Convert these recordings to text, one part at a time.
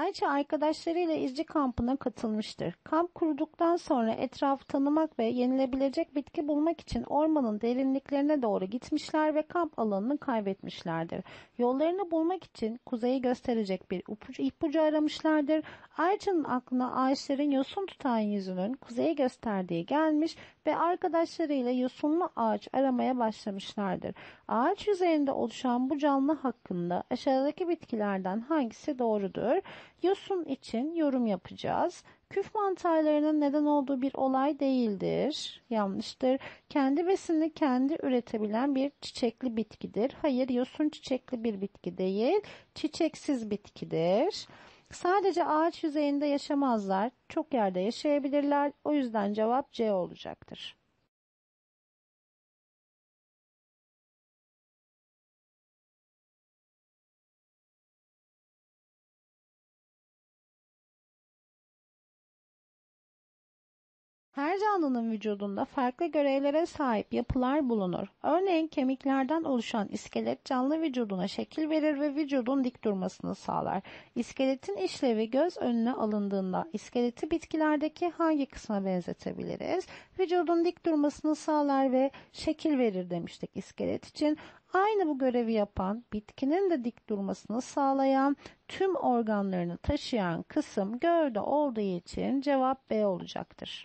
Ayça arkadaşlarıyla izci kampına katılmıştır. Kamp kurduktan sonra etrafı tanımak ve yenilebilecek bitki bulmak için ormanın derinliklerine doğru gitmişler ve kamp alanını kaybetmişlerdir. Yollarını bulmak için kuzeyi gösterecek bir ipucu aramışlardır. Ayça'nın aklına ağaçların yosun tutan yüzünün kuzeyi gösterdiği gelmiş ve arkadaşlarıyla yosunlu ağaç aramaya başlamışlardır. Ağaç üzerinde oluşan bu canlı hakkında aşağıdaki bitkilerden hangisi doğrudur? Yosun için yorum yapacağız. Küf mantarlarının neden olduğu bir olay değildir. Yanlıştır. Kendi besinini kendi üretebilen bir çiçekli bitkidir. Hayır, yosun çiçekli bir bitki değil. Çiçeksiz bitkidir. Sadece ağaç yüzeyinde yaşamazlar. Çok yerde yaşayabilirler. O yüzden cevap C olacaktır. Her canlının vücudunda farklı görevlere sahip yapılar bulunur. Örneğin kemiklerden oluşan iskelet canlı vücuduna şekil verir ve vücudun dik durmasını sağlar. İskeletin işlevi göz önüne alındığında iskeleti bitkilerdeki hangi kısma benzetebiliriz? Vücudun dik durmasını sağlar ve şekil verir demiştik iskelet için. Aynı bu görevi yapan, bitkinin de dik durmasını sağlayan, tüm organlarını taşıyan kısım gövde olduğu için cevap B olacaktır.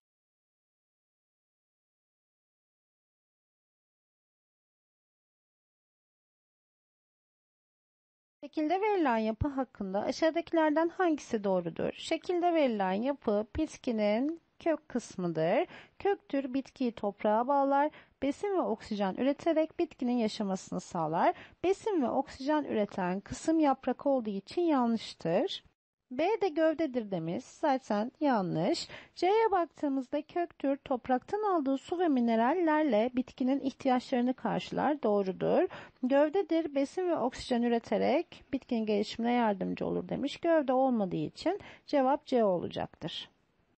Şekilde verilen yapı hakkında aşağıdakilerden hangisi doğrudur? Şekilde verilen yapı bitkinin kök kısmıdır. Köktür bitkiyi toprağa bağlar, besin ve oksijen üreterek bitkinin yaşamasını sağlar. Besin ve oksijen üreten kısım yaprak olduğu için yanlıştır. B de gövdedir demiş. Zaten yanlış. C'ye baktığımızda köktür topraktan aldığı su ve minerallerle bitkinin ihtiyaçlarını karşılar. Doğrudur. Gövdedir besin ve oksijen üreterek bitkinin gelişimine yardımcı olur demiş. Gövde olmadığı için cevap C olacaktır.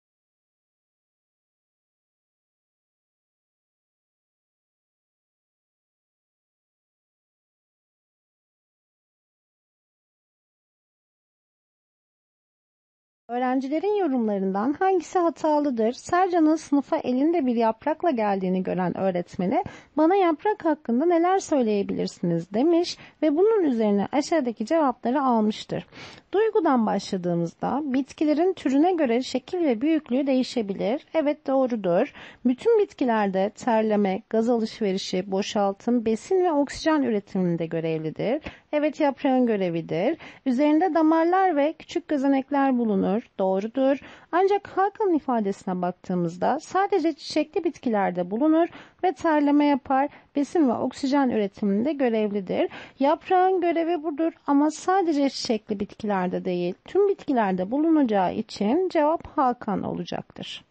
Öğrencilerin yorumlarından hangisi hatalıdır? Sercan'ın sınıfa elinde bir yaprakla geldiğini gören öğretmeni bana yaprak hakkında neler söyleyebilirsiniz demiş ve bunun üzerine aşağıdaki cevapları almıştır. Duygudan başladığımızda bitkilerin türüne göre şekil ve büyüklüğü değişebilir. Evet doğrudur. Bütün bitkilerde terleme, gaz alışverişi, boşaltım, besin ve oksijen üretiminde görevlidir. Evet yaprağın görevidir. Üzerinde damarlar ve küçük gözenekler bulunur. Doğrudur. Ancak Hakan ifadesine baktığımızda sadece çiçekli bitkilerde bulunur ve terleme yapar. Besin ve oksijen üretiminde görevlidir. Yaprağın görevi budur ama sadece çiçekli bitkilerde değil, tüm bitkilerde bulunacağı için cevap Hakan olacaktır.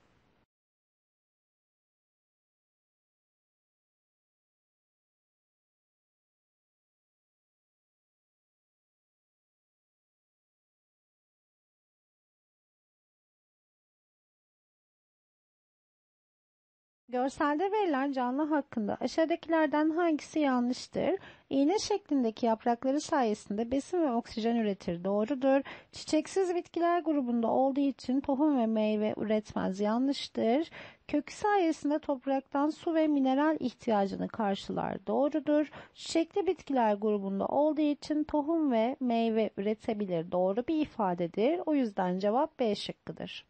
Görselde verilen canlı hakkında aşağıdakilerden hangisi yanlıştır? İğne şeklindeki yaprakları sayesinde besin ve oksijen üretir. Doğrudur. Çiçeksiz bitkiler grubunda olduğu için tohum ve meyve üretmez. Yanlıştır. Kökü sayesinde topraktan su ve mineral ihtiyacını karşılar. Doğrudur. Çiçekli bitkiler grubunda olduğu için tohum ve meyve üretebilir. Doğru bir ifadedir. O yüzden cevap B şıkkıdır.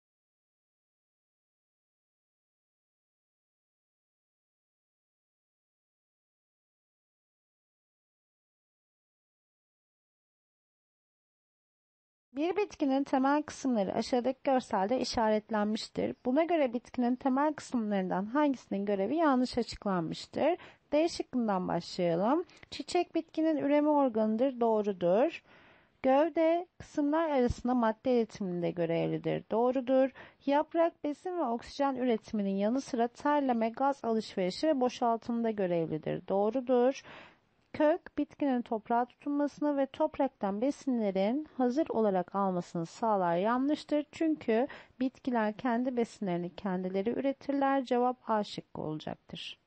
Bir bitkinin temel kısımları aşağıdaki görselde işaretlenmiştir. Buna göre bitkinin temel kısımlarından hangisinin görevi yanlış açıklanmıştır? D şıkkından başlayalım. Çiçek bitkinin üreme organıdır. Doğrudur. Gövde kısımlar arasında madde iletiminde görevlidir. Doğrudur. Yaprak besin ve oksijen üretiminin yanı sıra terleme, gaz alışverişi ve boşaltımında görevlidir. Doğrudur. Kök, bitkinin toprağa tutunmasını ve topraktan besinlerin hazır olarak almasını sağlar. Yanlıştır çünkü bitkiler kendi besinlerini kendileri üretirler. Cevap A şıkkı olacaktır.